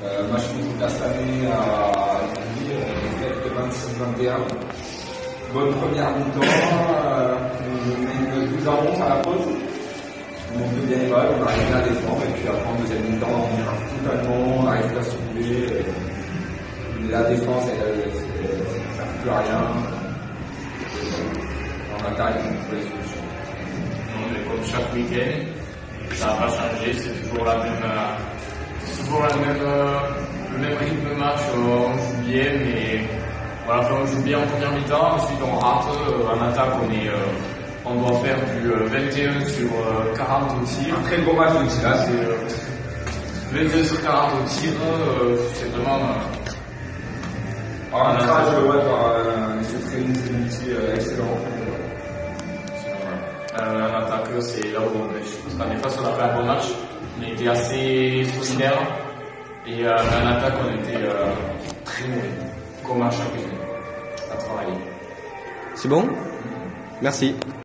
Match contre Castanet à Lille, défaite de 26-21. Bonne première mi-temps, on mène 12-11 à la pause. On monte bien les balles, on arrive bien à défendre, et puis après en deuxième mi-temps, on craque totalement, on n'arrive pas à se soulever. La défense, ça ne sert plus à rien. En attaque, on trouve les solutions. On est comme chaque week-end, ça n'a pas changé, c'est toujours le même rythme de match, on joue bien, mais voilà, on joue bien en première mi-temps, ensuite on rate, en attaque on doit faire du 21 sur 40 au tir. Un très gros match de tir, là, c'est 22 sur 40 au tir, c'est vraiment... un arbitrage par M. Trinity excellent. En attaque, c'est là où on pêche. Parce qu'en défense, on a fait un bon match. On était assez solidaire. Et en attaque, on était très mauvais. Comme à chaque week-end. À travailler. C'est bon? Merci.